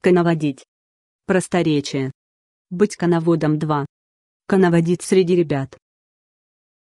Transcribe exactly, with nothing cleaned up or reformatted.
Коноводить. Просторечие. Быть коноводом два. Коноводить среди ребят.